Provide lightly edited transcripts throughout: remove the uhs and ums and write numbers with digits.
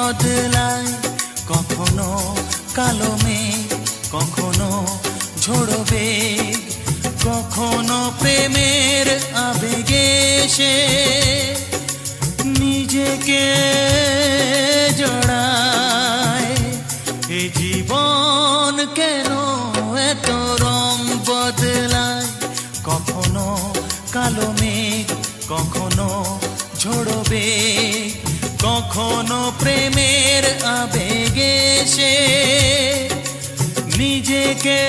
বদলায়, কখনো কালো মেঘ, কখনো ঝোড়ো বেগ, কখনো প্রেমের আবেগে সে নিজেকে জড়ায়। এই জীবন কেন এত রং বদলায়, কখনো কালো মেঘ, কখনো ঝোড়ো বেগ, কখনো প্রেমের আবেগে সে নিজেকে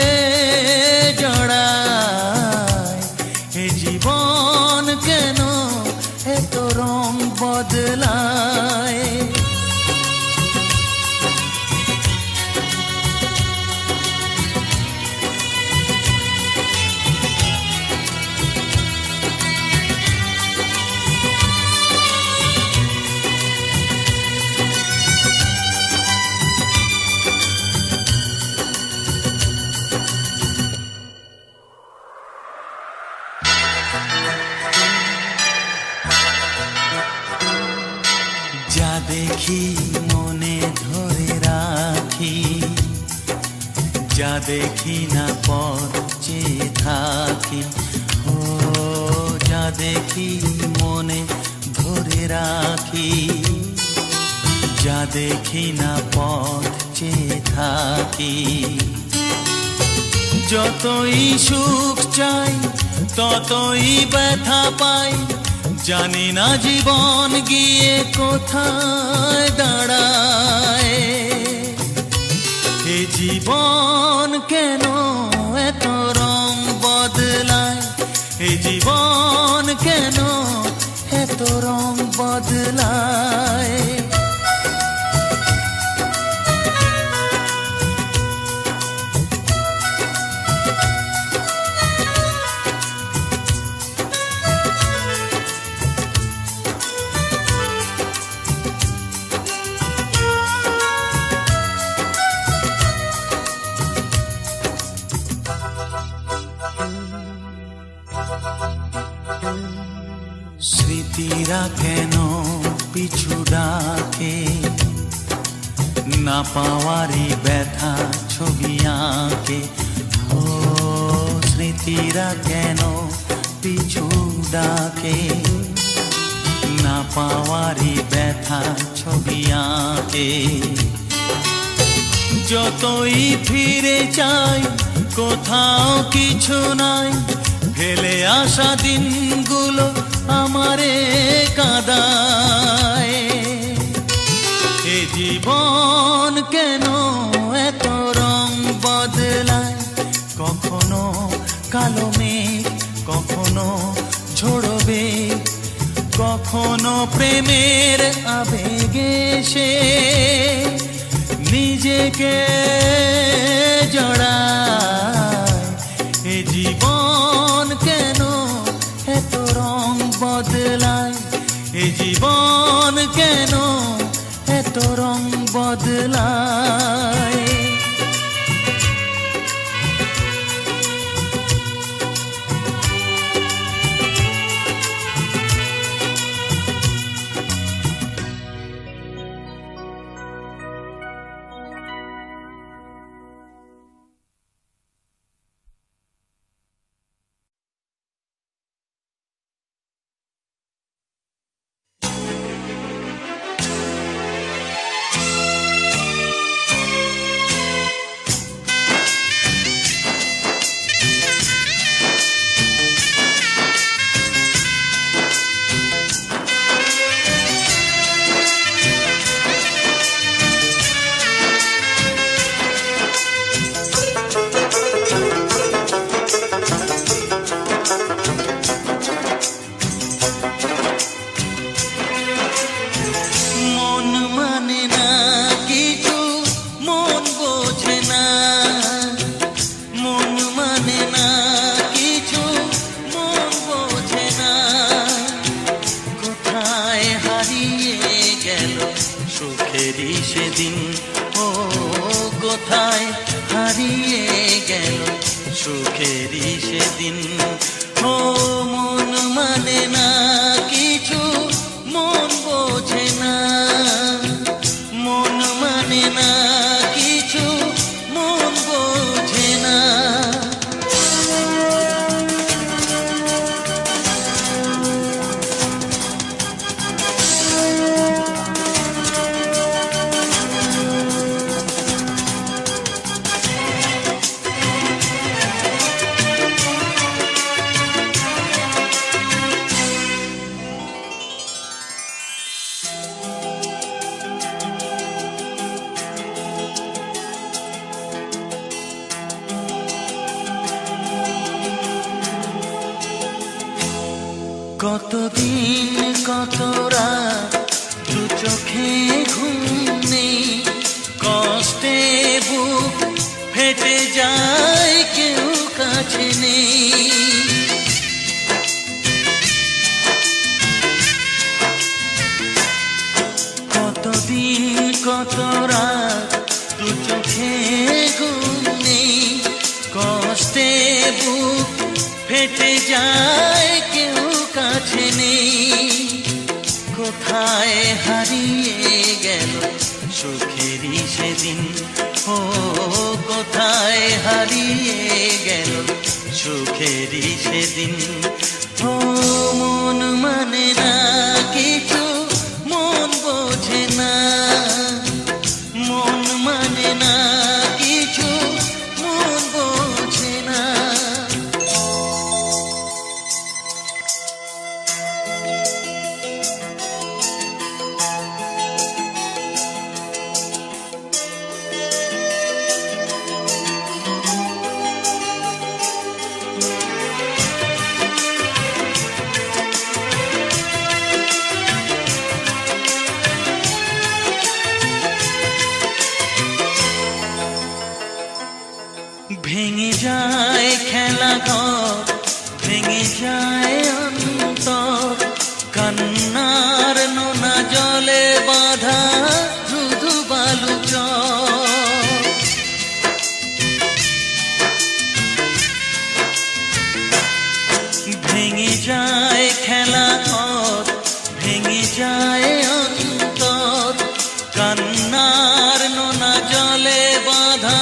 জড়ায়। এ জীবন কেন এত রং বদলায়। যা দেখি মনে ধরে রাখি, যা দেখি না পথ চেয়ে থাকি। ও যা দেখি মনে ধরে রাখি, যা দেখি না পথ চেয়ে থাকি। যতই সুখ চাই ততই ব্যথা পাই, জানি না জীবন গিয়ে কোথায় দাঁড়ায়। এ জীবন কেন এত রং বদলায়, এ জীবন কেন এত রং বদলায়। স্মৃতিরা কেন পিছু ডাকে, না পাওয়ারই ব্যথা ছবি আঁকে। ও স্মৃতিরা কেন পিছু ডাকে, না পাওয়ারই ব্যথা ছবি আঁকে। যতই ফিরে চাই কোথাও কিছু নাই, ফেলে আসা দিনগুলো আমারে কাঁদায়। এ জীবন কেন এত রং বদলায়, কখনো কালো মেঘ, কখনো ঝোড়ো বেগ, কখনো প্রেমের আবেগে সে নিজেকে জড়ায়। এ জীবন কেন এত রং বদলায়, এ জীবন কেন এত রং বদলায়। সেদিন ও কোথায় হারিয়ে গেল সুখেরই সেদিন। ও মন মানে না কিছু, মন বোঝে না, কতদিন কত রাত দু চোখে ঘুম নেই, কষ্টে বুক ফেটে যায় কেউ কাছে নেই। কতদিন কত রাত দু চোখে ঘুম নেই, কষ্টে বুক ফেটে যায় কেউ কাছে নেই। কোথায় হারিয়ে গেল সুখেরই সেদিন, ও কোথায় হারিয়ে গেল সুখেরই সেদিন। ও মন মানে না কিছু, মন বোঝে না, মন মানে না কিছু, মন বোঝে না। ভেঙে যায় খেলা ঘর, ভেঙে যায় অন্তর, কান্নার নোনা জলে বাঁধা ধুধু বালু চর। ভেঙে যায় খেলা ঘর, ভেঙে যায় অন্তর, কান্নার নোনা জলে বাঁধা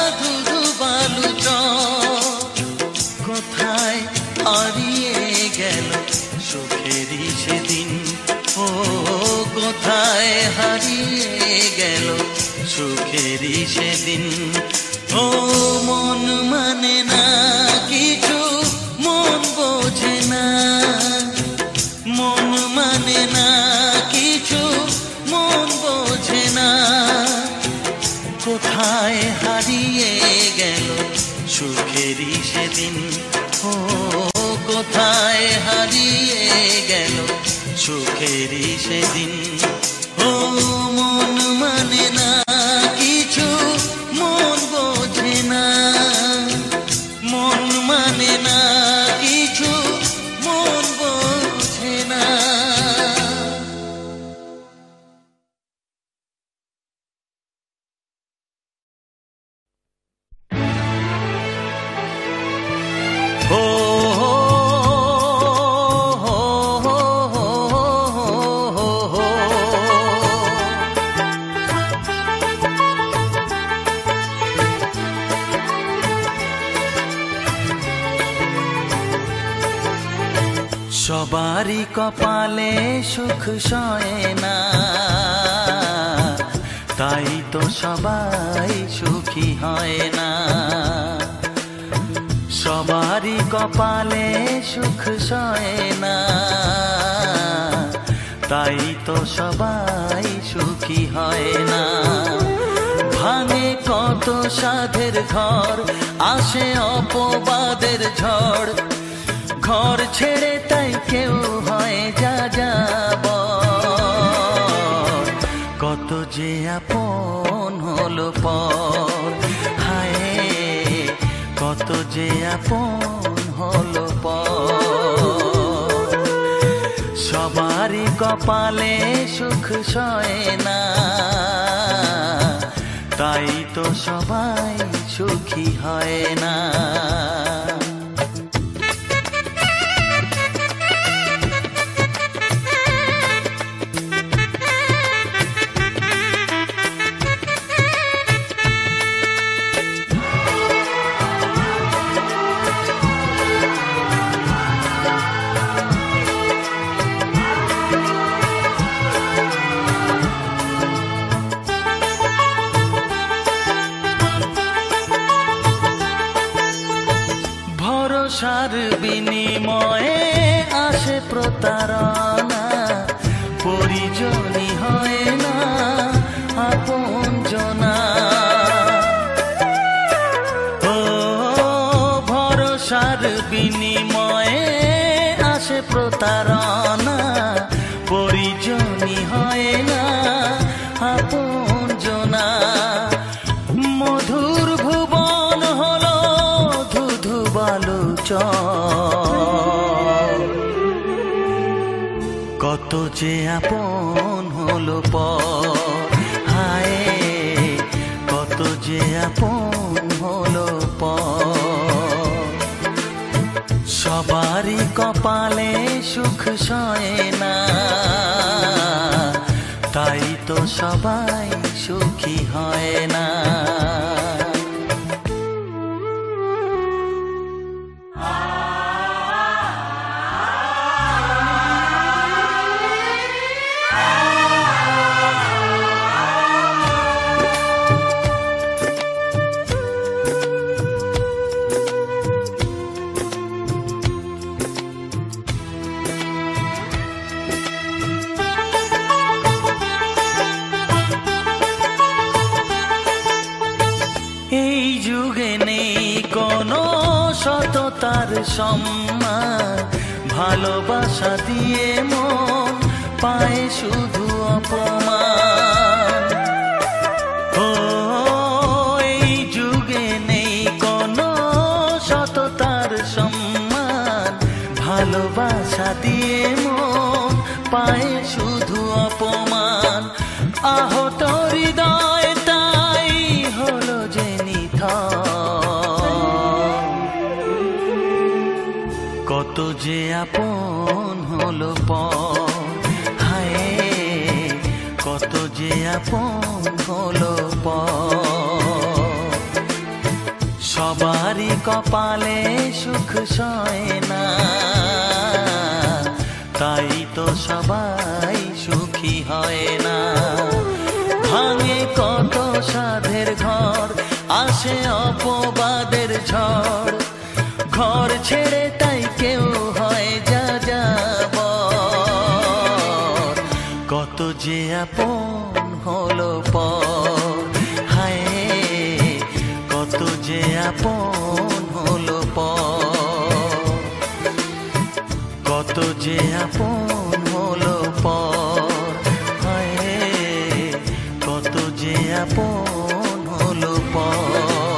কোথায় হারিয়ে গেল সুখেরই সেদিন, ও কোথায় হারিয়ে গেল সুখেরই সেদিন। ও মন মানে না কিছু, মন বোঝে না, মন মানে না কিছু, মন বোঝে না। কোথায় হারিয়ে গেল সুখেরই সেদিন, ও কোথায় হারিয়ে গেল সুখেরই সেদিন। ও মন মানে না কিছু, মন বোঝে না, মন মানে না কিছু, মন বোঝে না। সবারই কপালে সুখ সয় না, তাই তো সবাই সুখী হয় না। সবারই কপালে সুখ সয় না, তাই তো সবাই সুখী হয় না। ভাঙে কত সাধের ঘর, আসে অপবাদের ঝড়, ঘর ছেড়ে তাই কেউ হয় যা যাবার। কত যে আপন হলো পর, হায় কত যে আপন হলো পর। সবারই কপালে সুখ সয় না, তাই তো সবাই সুখী হয় না। ভরসার বিনিময়ে আসে প্রতারণা, পরিজনই হয় না আপনজনা। ও ভরসার বিনিময়ে আসে প্রতারণা, প্রতারণা পরিজনই হয় না আপনজনা। মধুর ভুবন হলো ধুধু বালুচর, কত যে আপন হলো পর, হায় কত যে আপন হলো পর। সবারই কপালে সুখ সয় না, তাই তো সবাই সুখী হয় না। এই যুগে নেই কোনো সততার সম্মান, ভালোবাসা দিয়ে মন পায় শুধু অপমান। ও এই যুগে নেই কোনো সততার সম্মান, ভালোবাসা দিয়ে মন পায় শুধু অপমান। আহত হৃদয়টাই হলো যে কত যে আপন হলো পর, হায় কত যে আপন হলো পর। সবারই কপালে সুখ সয় না, তাই তো সবাই সুখী হয় না। ভাঙে কত সাধের ঘর, আসে অপবাদের ঝড়, ঘর ছেড়ে তাই কেউ হয় যা যাবর। কত যে আপন হলো পর, হায় কত যে আপন হলো পর। কত যে আপন হলো পর, হায় কত যে আপন হলো পর।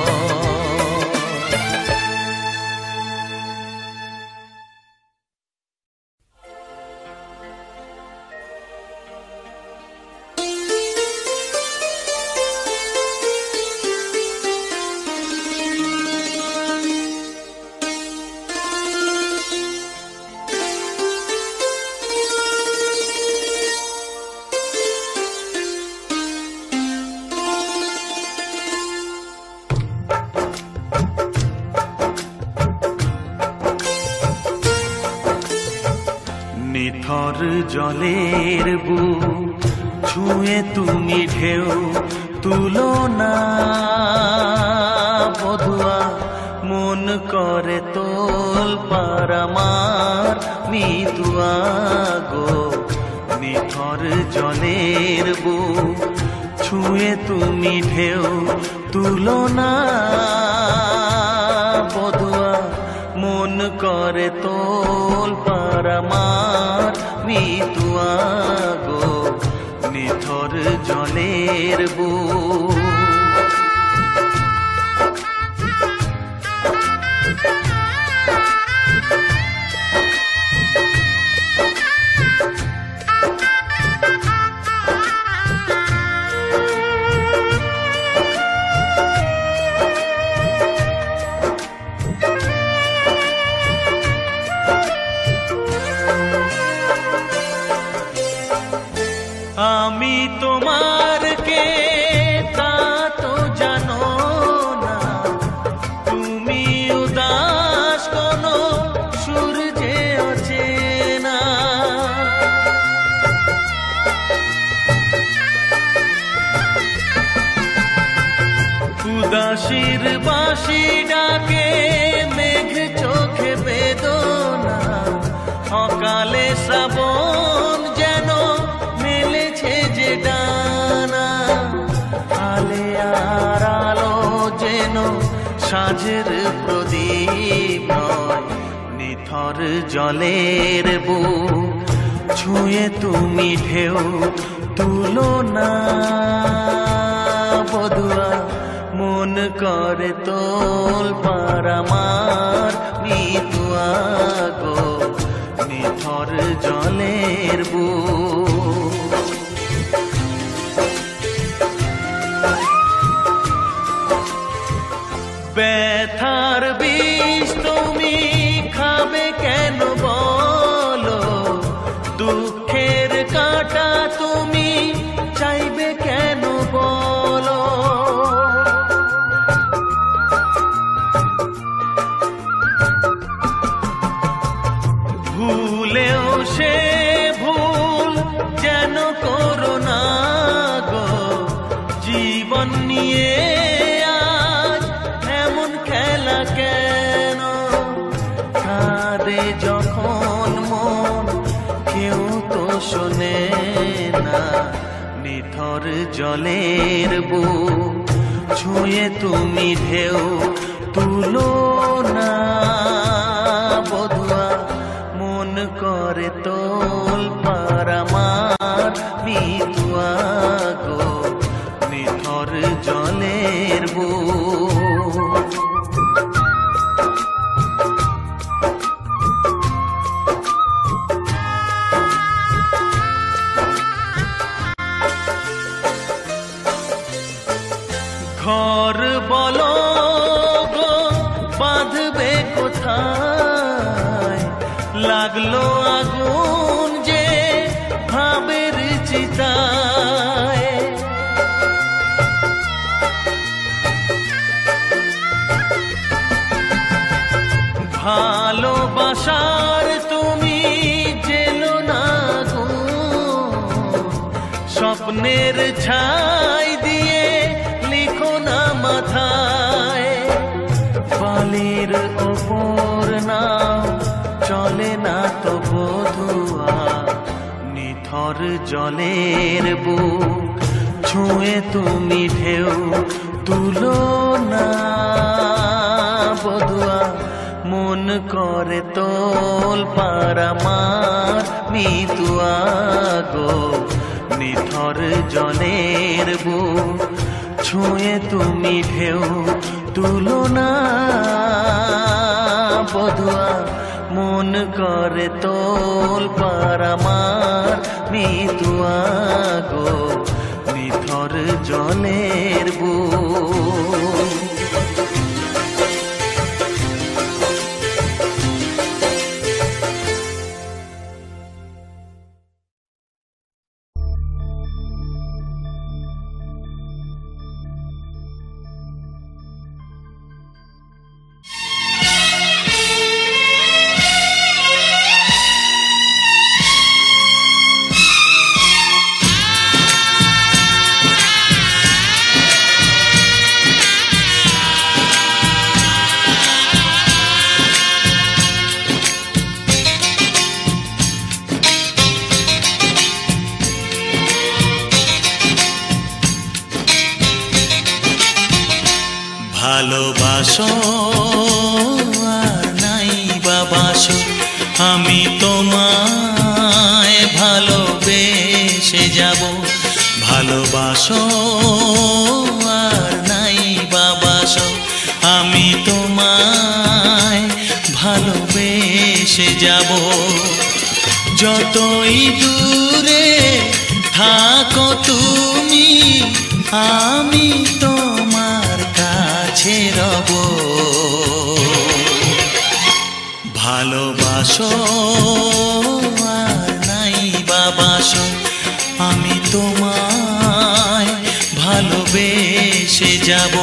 নিথর জলের বুক ছুঁয়ে তুমি ঢেউ তুলো না বধুয়া, মন করে তোল পার আমার মিতুয়া গো। নিথর জলের বুক ছুঁয়ে তুমি ঢেউ তুলো না বধুয়া, মন করে তোল পার আমার মিতুয়া গো। নিথর জলের বুক আমি তোমার কে তা তো জানো না, তুমি উদাস কোনো সূর্যে অচেনা। উদাসীর বাঁশি ডাকে মেঘ চোখে বেদনা, অকালে শ্রাবণ যেন মেলেছে যে ডানা। আলে আর আলো যেন সাঁঝের প্রদীপ নয়, নিথর জলের বুক ছুঁয়ে তুমি ঢেউ তুলো না বধুয়া মন করে তোল পার আমার মিতুয়া গো নিথর জলের বুক ব্যথার বিষ তুমি খাবে কেন বলো দুঃখের কাঁটা তুমি চাইবে কেন বলো ভুলেও সে ভুল যেন করো না গো জীবন নিয়ে কেন কাঁদে যখন মন কেউ তো শোনে না নিথর জলের বুক ছুঁয়ে তুমি ঢেউ তুলো না বধুয়া মন করে তোল পার আমার মিতুয়া গো নিথর জলের বুক ঘর বলো গো বাঁধবে কোথায় লাগলো আগুন যে ভাবের চিতায় ভালোবাসার তুমি জেলো না গো স্বপ্নের ছাই দিয়ে লিখো না মাথায় বালির ওপর নাও চলে না তো বধুয়া নিথর জলের বুক ছুঁয়ে তুমি ঢেউ তুলো না বধুয়া মন করে তোল পার আমার মিতুয়া গো নিথর জলের বুক ছুঁয়ে তুমি ঢেউ তুলো না বধুয়া মন করে তোল পার আমার মিতুয়া গো নিথর জলের বুক ভালোবাসো আর নাই বাবাসো আমি তোমায় ভালোবেসে যাব ভালোবাসো আর নাই বাবাসো আমি তোমায় ভালোবেসে যাব যতই দূরে থাকো তুমি আমি তোমার কাছে রব ভালোবাসো আর নাই বাবাসো আমি তোমায় ভালোবেসে যাব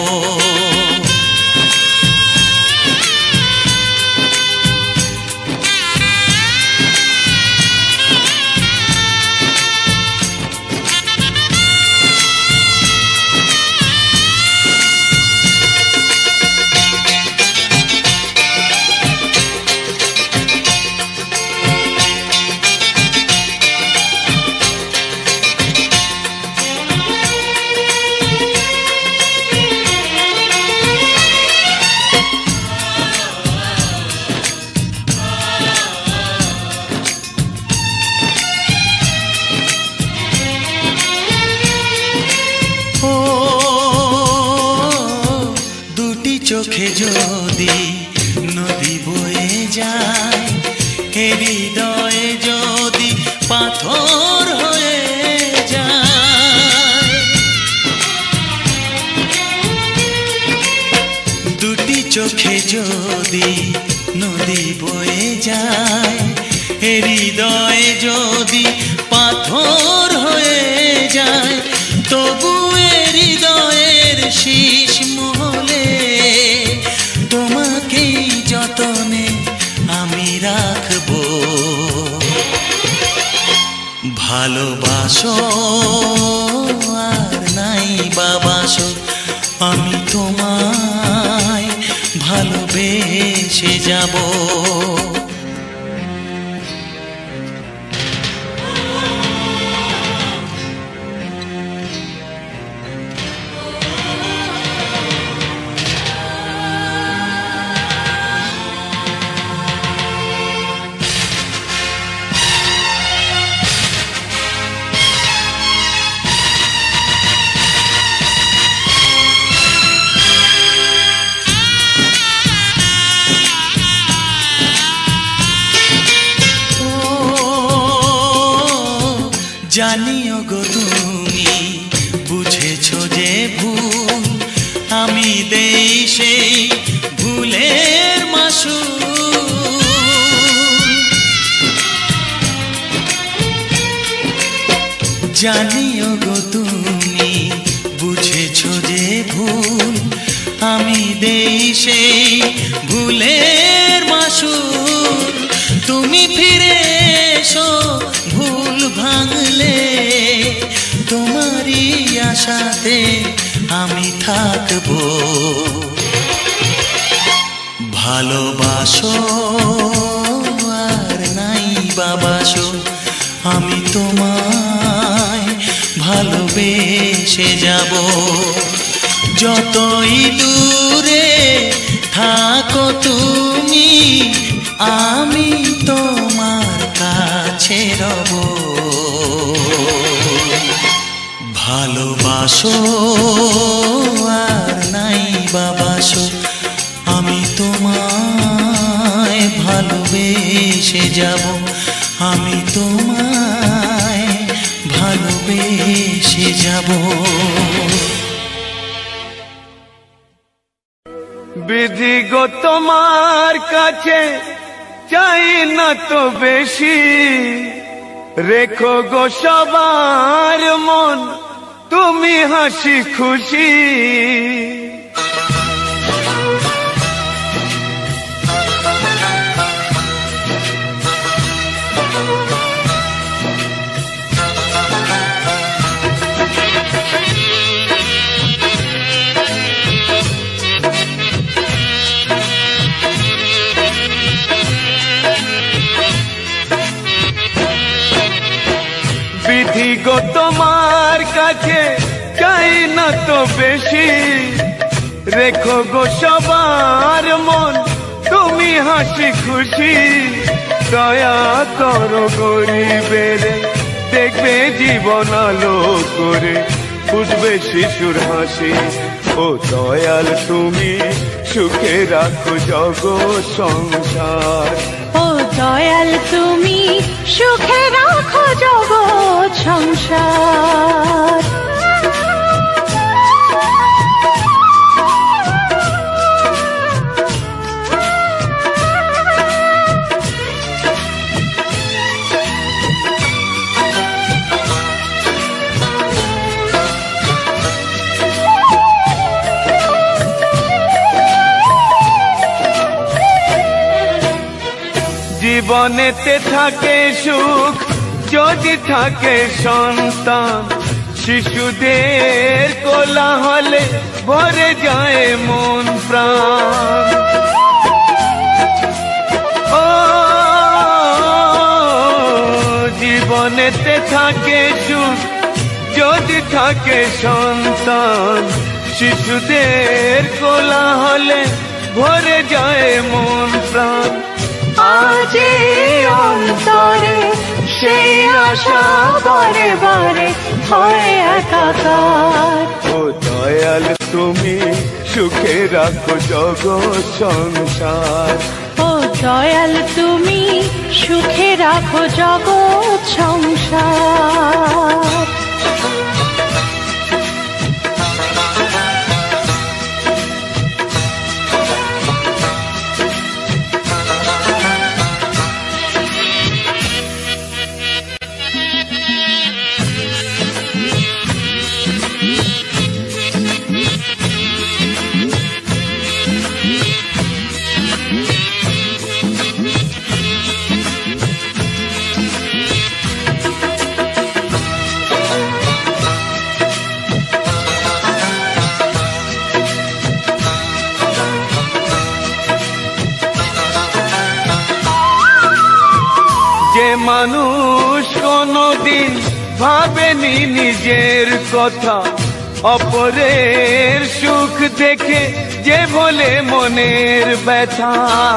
চোখে যদি নদী বয়ে যায়, হৃদয়ে যদি পাথর হয়ে যায়, দুটি চোখে যদি নদী বয়ে যায়, হৃদয়ে যদি পাথর হয়ে যায়, তবু হৃদয়ের শীষ মহলে তোমাকেই যতনে আমি রাখবো। ভালোবাসো আর নাই বাবাসো, আমি তোমায় ভালোবেসে যাব। জানিও গো তুমি বুঝেছো যে ভুল, আমি দেই সেই ভুলের মাসুল। জানিও গো তুমি বুঝেছো যে ভুল, আমি দেই সেই ভুলের মাসুল। তুমি ফিরে এসো ভুল ভাঙলে, তোমারই আশাতে আমি থাকবো। ভালোবাসো আর নাই বাবাসো, আমি তোমায় ভালোবেসে যাব। যতই দূরে থাকো তুমি, আমি তোমার কাছে রব। ভালোবাসো আর নাই বাবাসো, আমি তোমায় ভালোবেসে যাব। আমি তোমায় ভালোবেসে যাব। বিধি গো তোমার কাছে চাই না তো বেশি, রেখো গো সবার মন তুমি হাসি খুশি। বিধি গো তোমার কাছে চাই না তো বেশি, রেখো গো সবার মন তুমি হাসি খুশি। দয়া করো গরিবের, দেখবে জীবন আলো করে, ফুটবে শিশুর হাসি। ও দয়াল তুমি সুখে রাখো জগৎ সংসার। ও দয়াল তুমি সুখে রাখো জগৎ সংসার। জীবনেতে থাকে সুখ যদি থাকে সন্তান, শিশুদের কোলাহলে ভরে যায় মন প্রাণ। ও জীবনেতে থাকে সুখ যদি থাকে সন্তান, শিশুদের কোলাহলে ভরে যায় মন প্রাণ। আজ অন্তরে সেই আশা বারে বারে হয় একাকার। ও দয়াল তুমি সুখে রাখো জগৎ সংসার। ও দয়াল তুমি সুখে রাখো জগৎ সংসার। যে মানুষ কোনদিন ভাবেনি নিজের কথা, অপরের সুখ দেখে যে বলে মনের ব্যথা।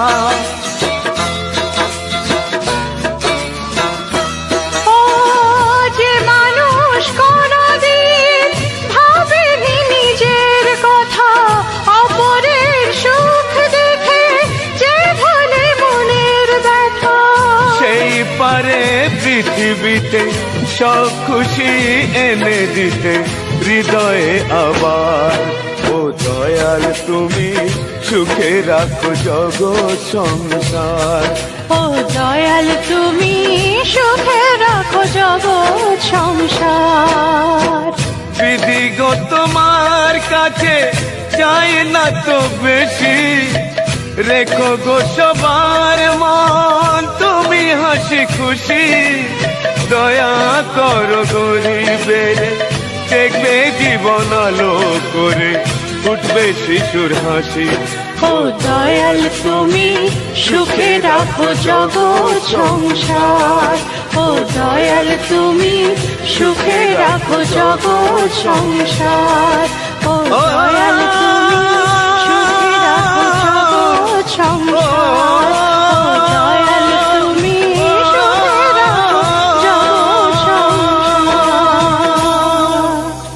ও যে মানুষ কোনদিন ভাবেনি নিজের কথা, অপরের সুখ দেখে যে বলে মনের ব্যথা। সেই পারে পৃথিবীতে সব খুশি এনে দিতে হৃদয়ে আবার। ও দয়াল তুমি সুখে রাখো জগৎ সংসার। ও দয়াল তুমি সুখে রাখো জগৎ সংসার। বিধি গো তোমার কাছে চাই না তো বেশি, রেখো গো সবার মন তুমি হাসি খুশি। দয়া করো গরিবের, দেখবে জীবন আলো করে উঠবে শিশুর হাসি। ও দয়াল তুমি সুখে রাখো জগৎ সংসার। ও দয়াল তুমি সুখে রাখো জগৎ সংসার। ও দয়াল তুমি সুখে রাখো জগৎ সংসার। ও দয়াল তুমি সুখে রাখো জগৎ সংসার।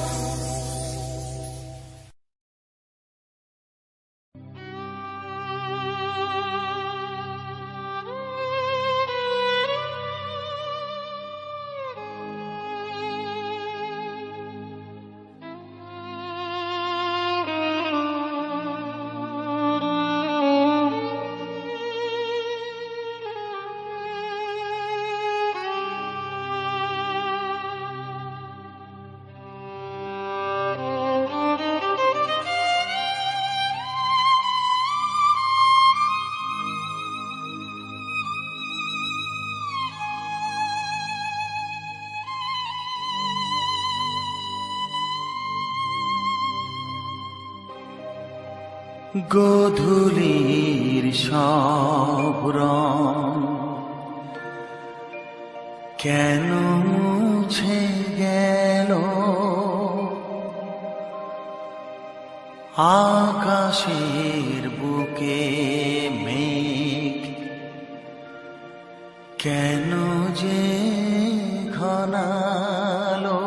গোধূলির সব রং কেন মুছে গেল, আকাশের বুকে মেঘ কেন যে ঘনালো।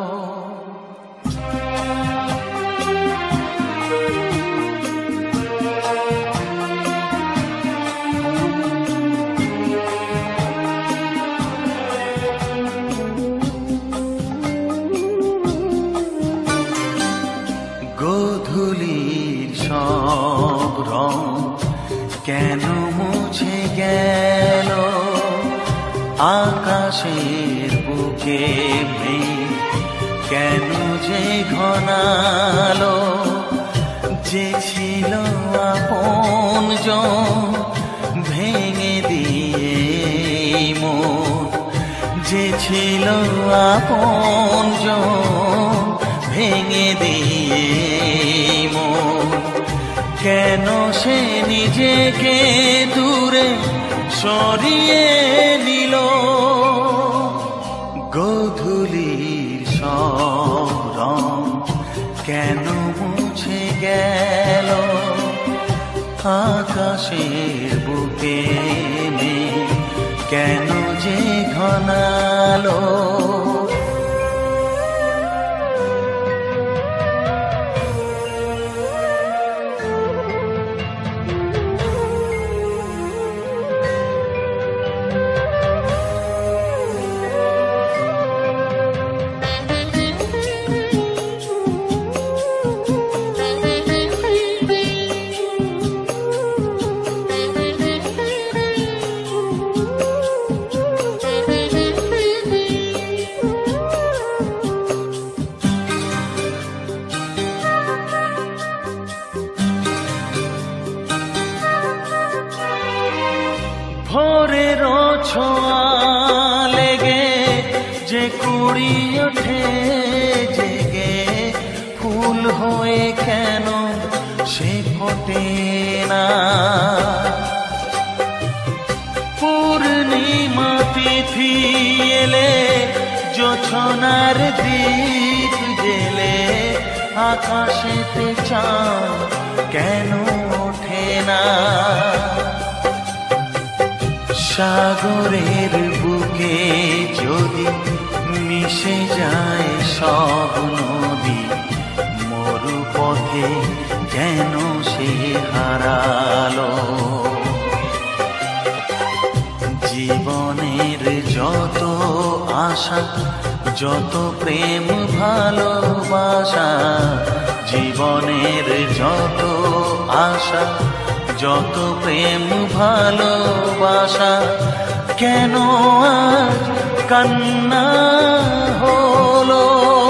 গোধূলির সব রং কেন মুছে গেল, আকাশের বুকে মেঘ কেন যে ঘনালো। যে ছিল আপনজন ভেঙে দিয়ে মন, যে ছিল আপনজন ভেঙে দিয়ে মন, কেন সে নিজেকে দূরে সরিয়ে নিল। গোধূলির সব রং কেন মুছে গেল, আকাশের বুকে মেঘ কেন যে ঘনালো। ভোরের ছোঁয়া লেগে যে কুড়ি ওঠে জেগে, ফুল হয়ে কেন সে ফোটে না। পূর্ণিমা তিথি এলে জোছনার দীপ জেলে, আকাশেতে চাঁদ কেন ওঠে না। সাগরের বুকে যদি মিশে যায় সব নদী, মরু পথে কেন সে হারালো। জীবনের যত আশা, যত প্রেম ভালোবাসা, জীবনের যত আশা, যত প্রেম ভালোবাসা, কেন আজ কান্না হলো।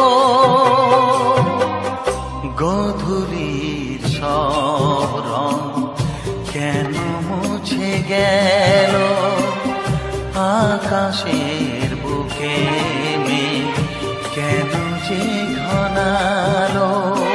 গোধূলির সব রং কেন মুছে গেল, আকাশের বুকে মেঘ কেন যে ঘনালো।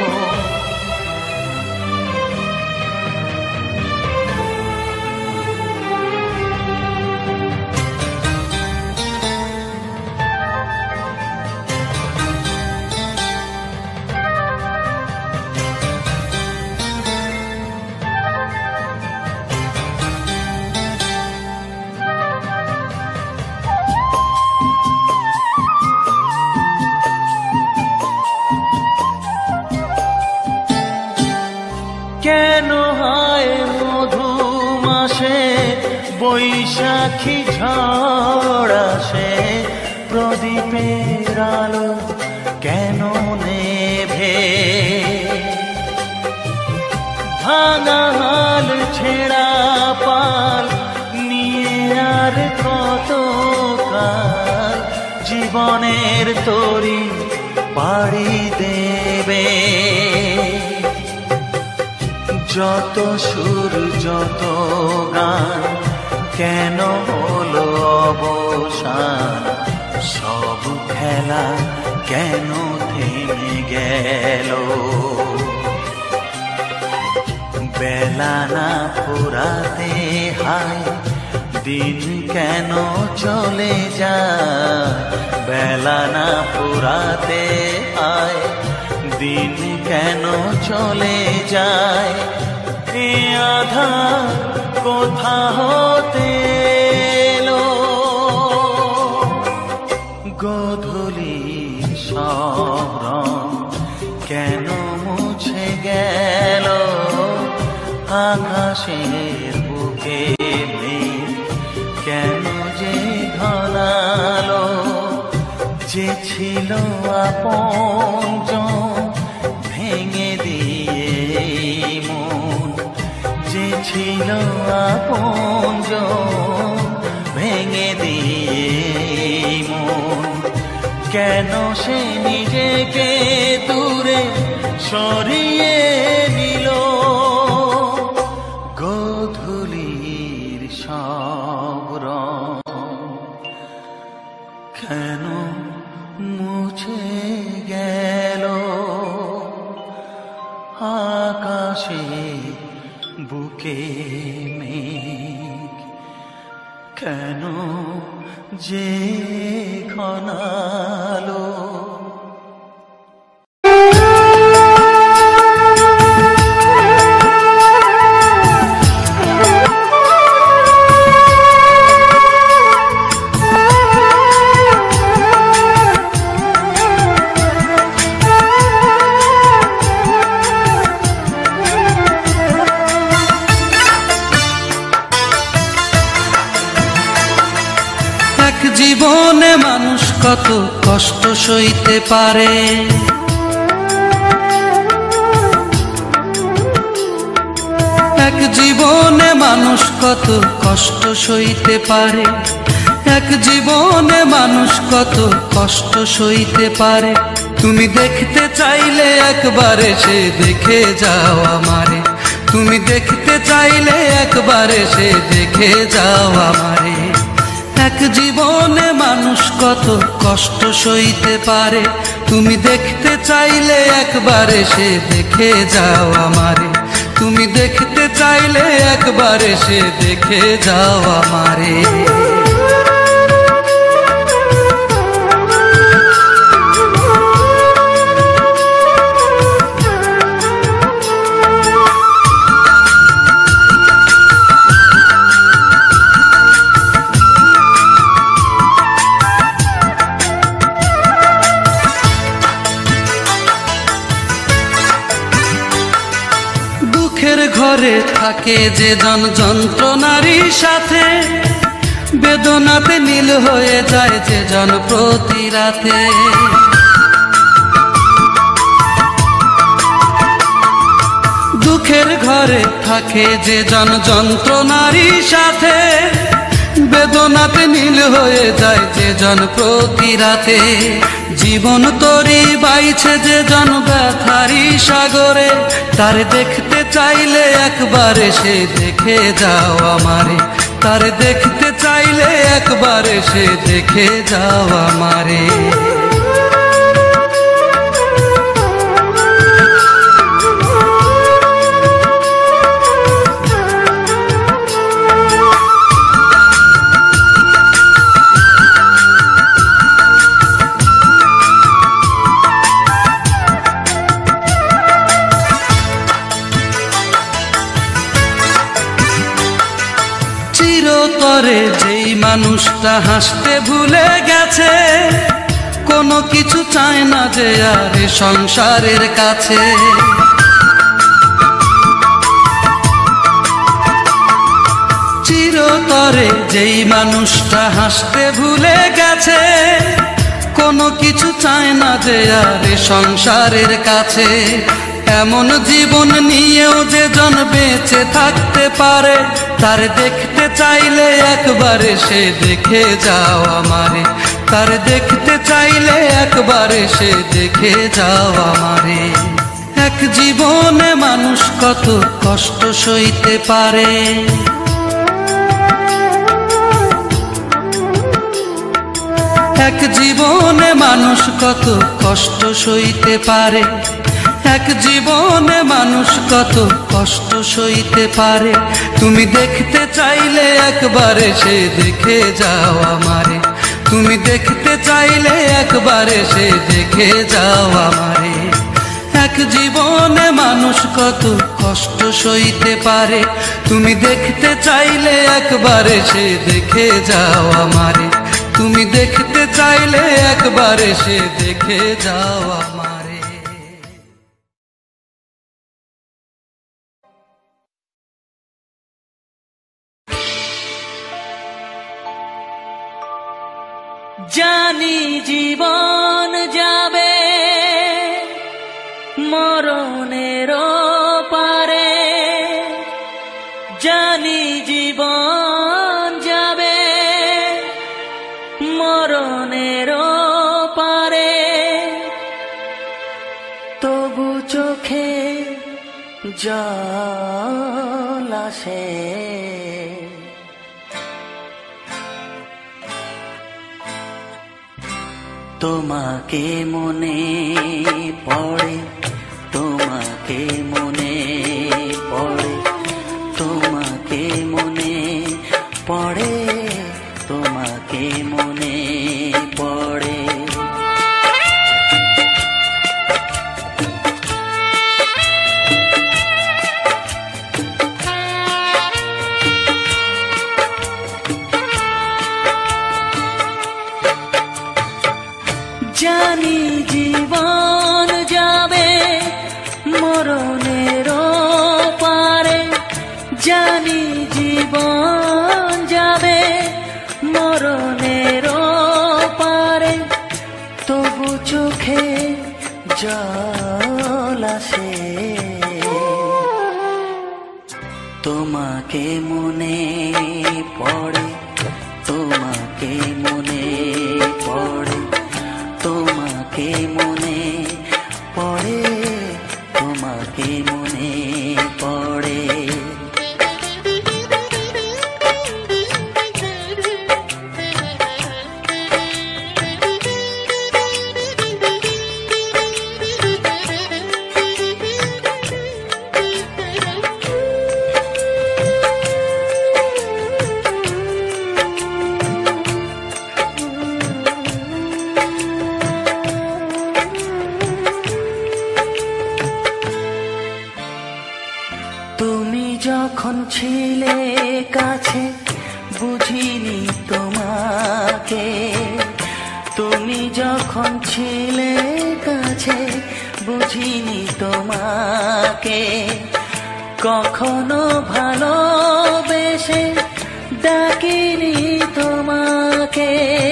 কেন হয় মধু মাসে বৈশাখী ঝড় আসে, প্রদীপের আলো কেন নেভে। ভাঙা হাল ছেঁড়া পাল নিয়ে আর কত কাল জীবনের তরি পাড়ি দেবে। যত সুর যত গান কেন হলো অবসান, সব খেলা কেন থেমে গেল। বেলা না ফুরাতে হায় দিন কেন চলে যায়, বেলা না ফুরাতে হায় দিন কেন চলে যায়। এ আধার কোথা হতে এলো, গোধূলির সব রং কেন মুছে গেল, আকাশের বুকে মেঘ কেন যে ঘনালো। যে ছিল আপনজন ভেঙে দিয়ে মন, যে ছিল আপনজন ভেঙে দিয়ে মন, কেন সে নিজেকে দূরে সরিয়ে নিল। গোধূলির সব রং কেন মুছে গেল, আকাশে বুকে মেঘ কেন যে ঘনালো। কত কষ্ট সইতে পারে। এক জীবনে মানুষ কত কষ্ট সইতে পারে, এক জীবনে মানুষ কত কষ্ট সইতে পারে। তুমি দেখতে চাইলে একবার এসে দেখে যাও আমারে, তুমি দেখতে চাইলে একবার এসে দেখে যাও আমারে। এক জীবনে মানুষ কত কষ্ট সইতে পারে, তুমি দেখতে চাইলে একবার এসে দেখে যাও আমারে, তুমি দেখতে চাইলে একবার এসে দেখে যাও আমারে। দুঃখের ঘরে থাকে যে জন যন্ত্রণারই সাথে, বেদনাতে নীল হয়ে যায় যে জন প্রতি রাতে। দুঃখের ঘরে থাকে যে জন যন্ত্রণারই সাথে, বেদনাতে নীল হয়ে যায় যে জন প্রতি রাতে। জীবন তরি বাইছে যে জন ব্যথারি সাগরে, তার দেখতে চাইলে একবার এসে দেখে যাও আমারে, তার দেখতে চাইলে একবার এসে দেখে যাও আমারে। চিরতরে যেই মানুষটা হাসতে ভুলে গেছে, কোনো কিছু চায় না যে আর সংসারের কাছে। চিরতরে যেই মানুষটা হাসতে ভুলে গেছে, কোনো কিছু চায় না যে আর সংসারের কাছে। এমন জীবন নিয়েও যে জন বেঁচে থাকতে পারে, তার দেখতে চাইলে একবার এসে দেখে যাও আমারে, তার দেখতে চাইলে একবার এসে দেখে যাও আমারে। এক জীবনে মানুষ কত কষ্ট সইতে পারে, এক জীবনে মানুষ কত কষ্ট সইতে পারে, এক জীবনে মানুষ কত কষ্ট সইতে পারে। তুমি দেখতে চাইলে একবার এসে দেখে যাও আমারে, তুমি দেখতে চাইলে একবার এসে দেখে যাও আমারে। এক জীবনে মানুষ কত কষ্ট সইতে পারে, তুমি দেখতে চাইলে একবার এসে দেখে যাও আমারে, তুমি দেখতে চাইলে একবার এসে দেখে যাও আমারে। জানি জীবন যাবে মরণের পারে, জানি জীবন যাবে মরণের পারে, তবু চোখে জল আসে, তোমাকে মনে পড়ে, তোমাকে মনে পড়ে, তোমাকে মনে পড়ে, তোমাকে মনে পড়ে। জানি জীবন যাবে মরণের পারে, জানি জীবন যাবে মরণের পারে, চোখে জল আসে তোমাকে মনে পড়ে, তোমাকে মনে পড়ে, তোমাকে মনে পড়ে, তোমাকে মনে পড়ে। তুমি যখন ছিলে কাছে বুঝিনি তোমাকে, তুমি যখন ছিলে কাছে বুঝিনি তোমাকে, কখনো ভালোবেসে ডাকিনি তোমাকে।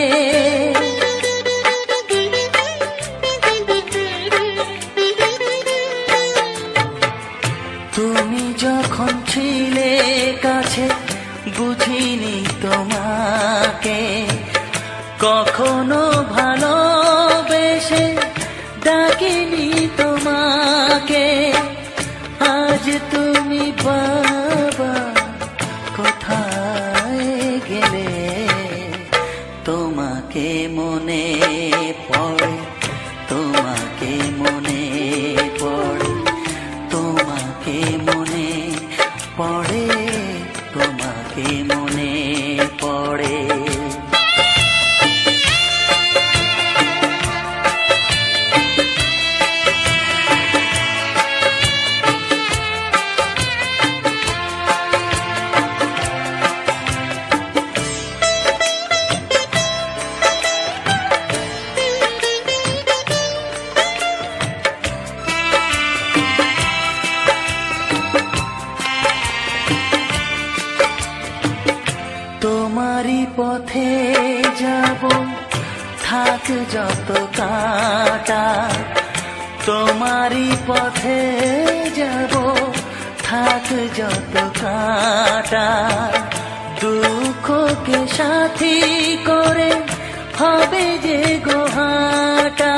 তুমি যখন ছিলে কাছে বুঝিনি তোমাকে, কখনো ভালোবেসে ডাকিনি তোমাকে। আজ তুমি বাবা কোথায় গেলে, তোমাকে মনে পড়ে, তোমাকে মনে পড়ে, তোমাকে মনে পড়ে, তোমাকে মনে পড়ে। তোমারই পথে যাব থাক যত কাঁটা, তোমারই পথে যাব থাক যত কাঁটা, দুঃখকে সাথী করে হবে যে গোহাটা।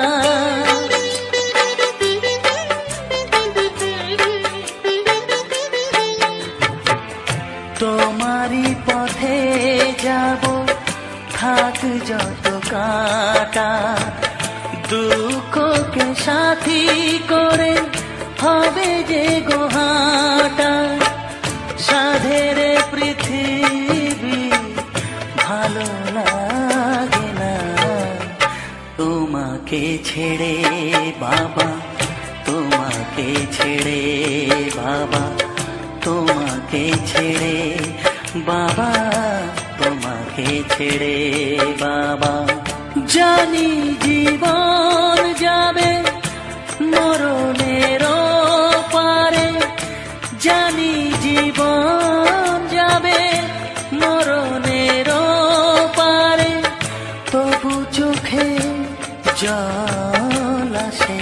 তোমারই পথে যাব থাক যত কাঁটা, দুঃখকে সাথী করে হবে যে গোহাটা। সাধের পৃথিবী ভালো লাগে না তোমাকে ছেড়ে বাবা, তোমাকে ছেড়ে বাবা, তোমাকে ছেড়ে বাবা, তোমাকে ছেড়ে বাবা। জানি জীবন যাবে মরণের পারে, জানি জীবন যাবে মরণের পারে, তবু চোখে জল আসে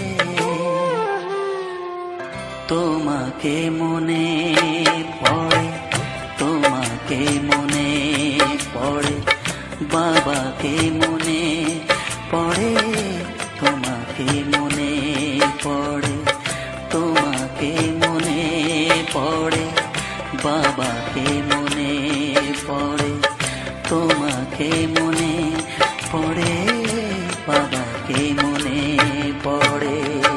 তোমাকে মনে পড়ে, তোমাকে মনে পড়ে, বাবাকে মনে পড়ে, তোমাকে মনে পড়ে, তোমাকে মনে পড়ে, বাবাকে মনে পড়ে, তোমাকে মনে পড়ে, বাবাকে মনে পড়ে।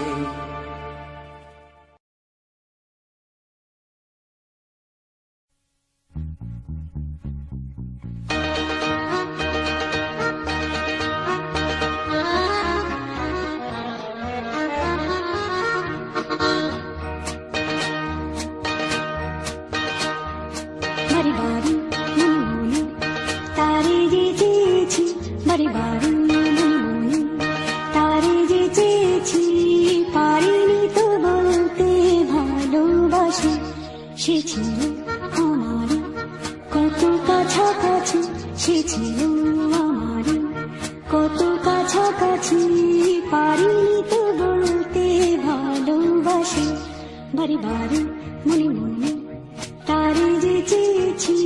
সে ছিল আমার কত কাছাকাছি, সে ছিল আমার কত কাছাকাছি। কাছাকাছি পারিনি তো বলতে ভালোবাসি বারে বারে মনে মনে তারে যে চেয়েছি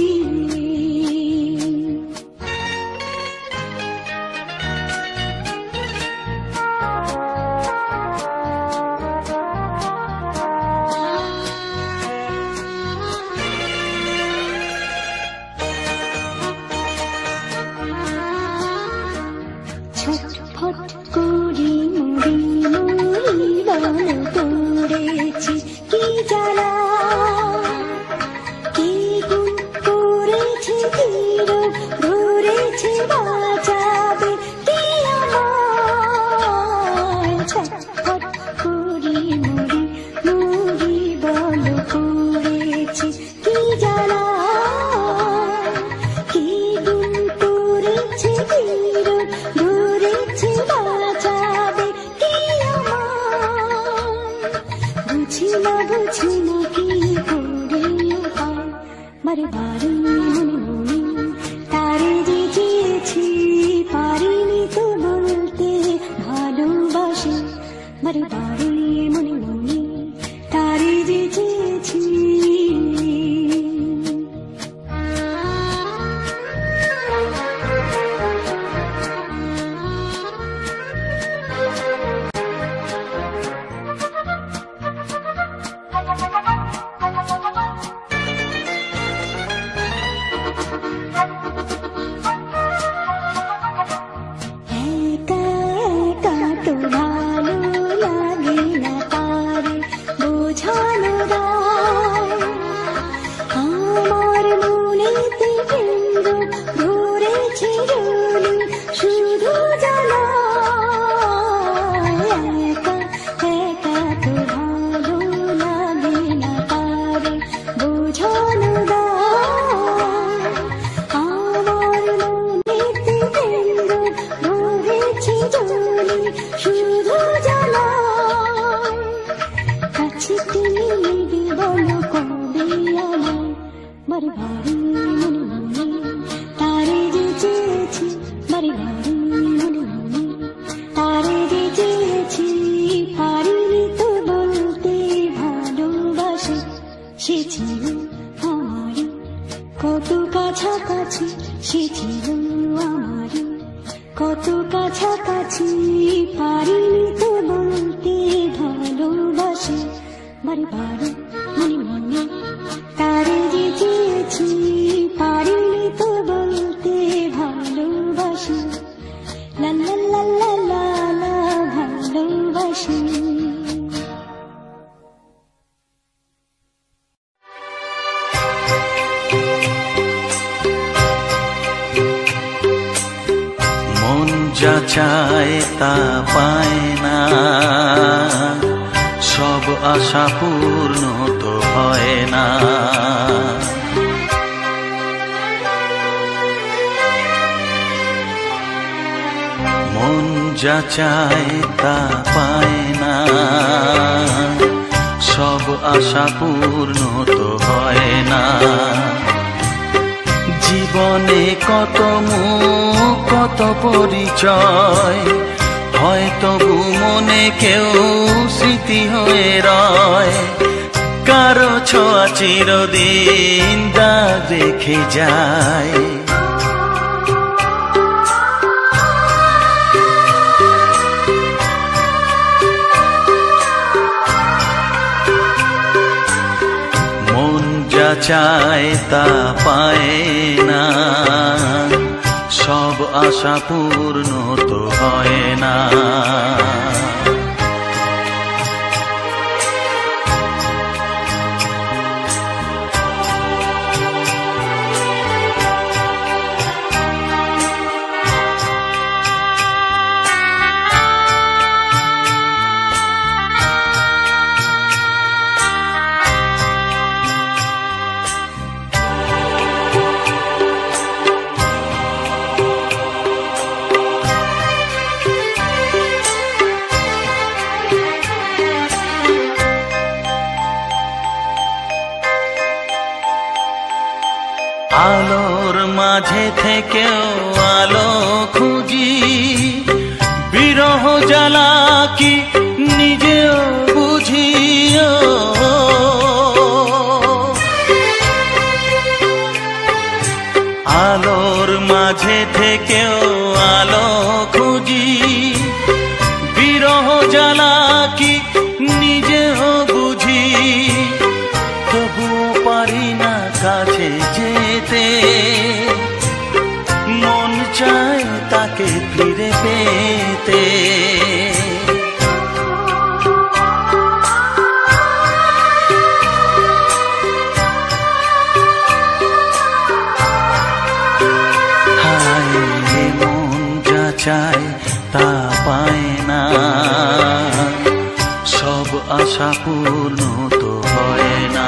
ছটফট করি মরি মরি বল করেছি কি জ্বালা কি গুণ করেছে ধীর ধরেছে বাঁচাবে কি আমার ছটফট করি মরি মরি বল করেছি কি জ্বালা কি গুণ করেছে ধীর ধরেছে বাঁচাবে কি আমার বুঝি না কি করে উপায় বারে বারে মনে মনে তারে যে চেয়েছি পারিনি তো বলতে ভালোবাসি বারে বারে মনে মনে তারে যে চেয়েছি একা একা তো ভালো লাগে না তারে বোঝানো দায় আমার মনেতে কেন্দ্র ধরেছে রলি শুধু জ্বালা একা একা তো ভালো লাগে না তারে বোঝানো দায় আমার মনেতে কেন্দ্র ধরেছে রলি শুধু জ্বালা কাছে টেনে নেবে বলো কবে আমায় বারে বারে মনে মনে তারে যে চেয়েছি বারে বারে মনে মনে তারে যে চেয়েছি পারিনি তো বলতে ভালোবাসি সে ছিল আমারই কত কাছাকাছি সে ছিল আমারই কত কাছাকাছি পারিনি তো বলতে ভালোবাসি বারে বারে মনে মনে তারে যে চেয়েছি পারিনি তো বলতে ভালোবাসি লা লা লা লা লা লা ভালোবাসি মন যা চায় তা পায় না, সব আশা পূর্ণ তো হয় না। মন যা চায় তা পায় না, সব আশা পূর্ণ তো হয় না। জীবনে কত মুখ কত পরিচয়, হয়তো মনে কেউ স্মৃতি হয়ে রয়। কারো ছোঁয়া চিরদিন দাগ রেখে যায়। মন যা চায় তা পায় না, সব আশা পূর্ণ তো হয় না। আলোর মাঝে থেকেও আলো খুঁজি, মাঝে থেকেও আলো খুঁজি, বিরহ জ্বালা কি নিজেও বুঝি, তবুও পারি না কাছে যেতে, মন চায় তাকে ফিরে পেতে। চায় তা পায় না, সব আশা পূর্ণ তো হয় না।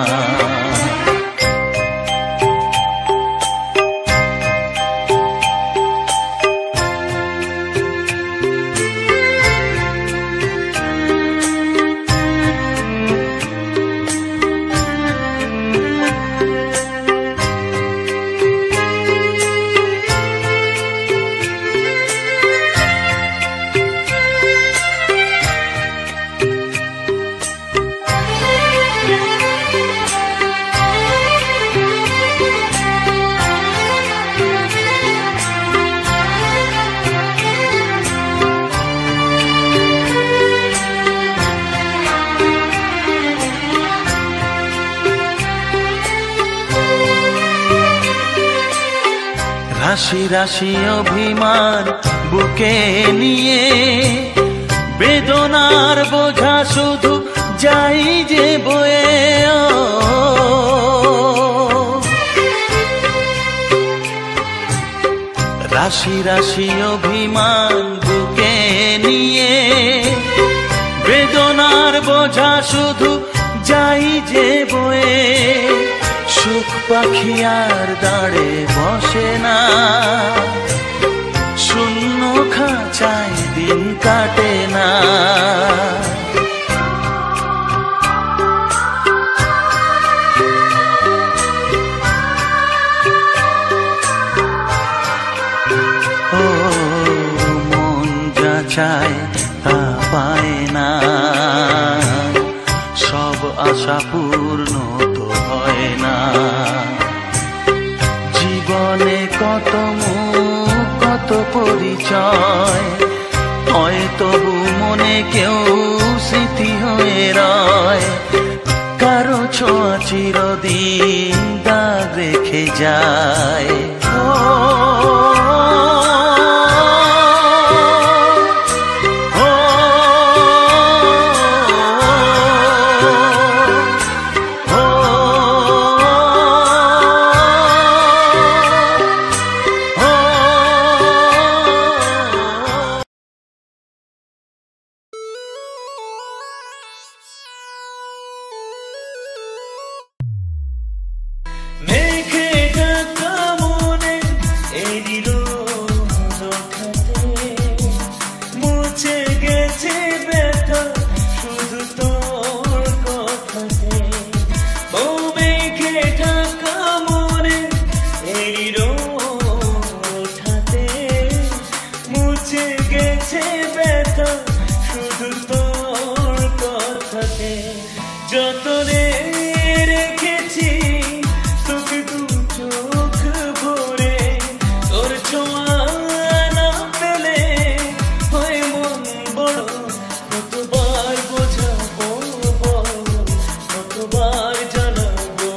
রাশি রাশি অভিমান বুকে নিয়ে, বেদনার বোঝা শুধু যাই যে বয়ে। রাশি রাশি অভিমান বুকে নিয়ে, বেদনার বোঝা শুধু যাই যে বয়ে। সুখ পাখি আর দাঁড়ে বসে না, শূন্য খাঁচায় দিন কাটে না। ও মন যা চায় তা পায় না, সব আশা পূর্ণ তো হয় না। জীবনে কত মুখ কত পরিচয় হয়, তবু মনে কেউ স্মৃতি হয়ে রয়। কারো ছোঁয়া চিরদিন দাগ রেখে যায়। যতনে রেখেছি তোকে দু চোখ ভরে, তোর ছোঁয়া না পেলে হয় মন বড়। কতবার বোঝাবো কতবার জানাবো,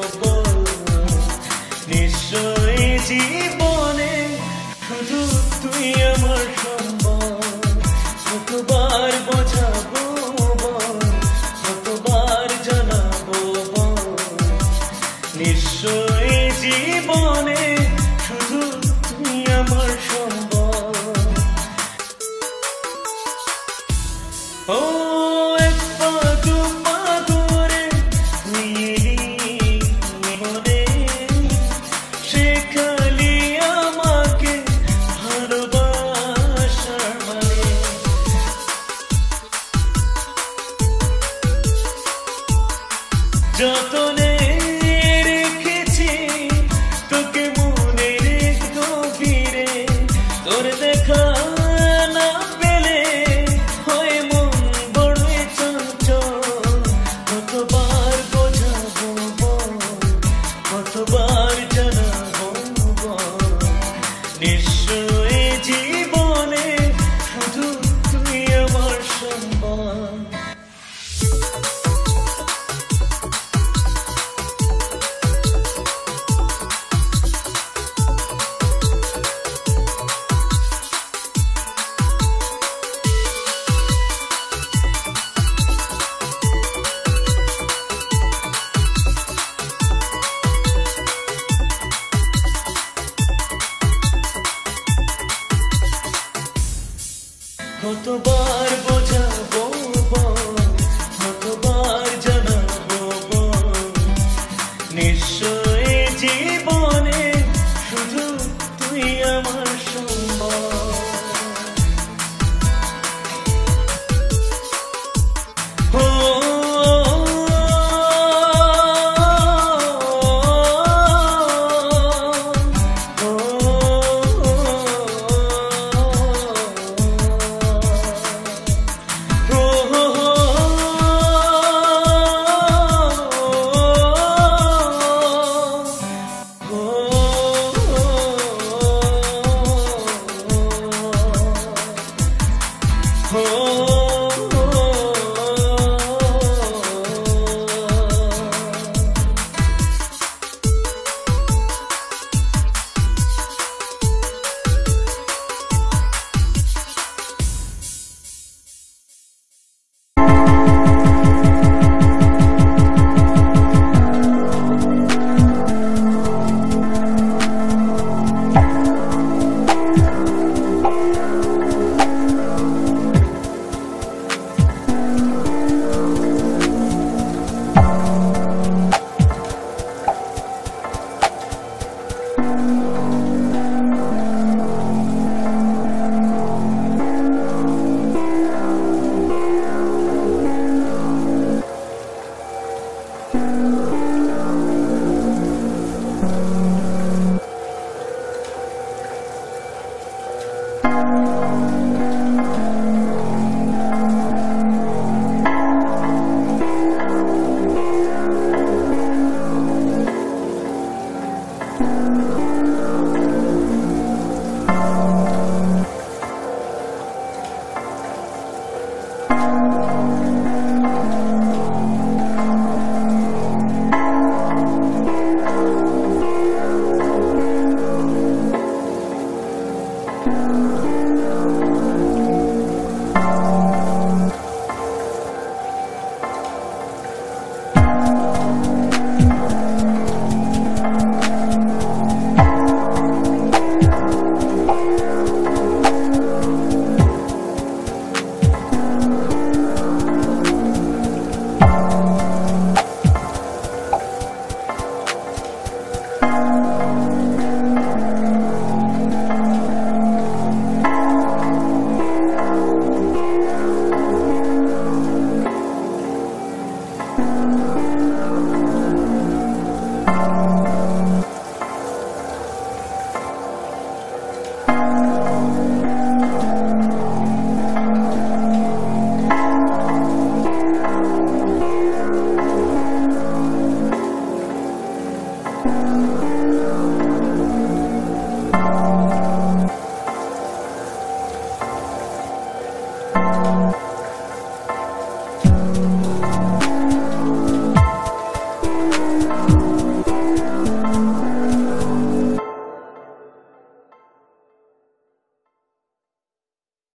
নিশ্চয় জীবনে শুধু তুই আমার সম্বল। কতবার বোঝাবো নিশ্চয় জীবনে শুধু তুমি আমার সম্বল। ও এক পা দু পা ধরে নিয়ে মনে শেখালি আমাকে ভালোবাসার মানে। যতনে কতবার বোঝাবো কতবার জানাবো নিশ্চয় জীবনে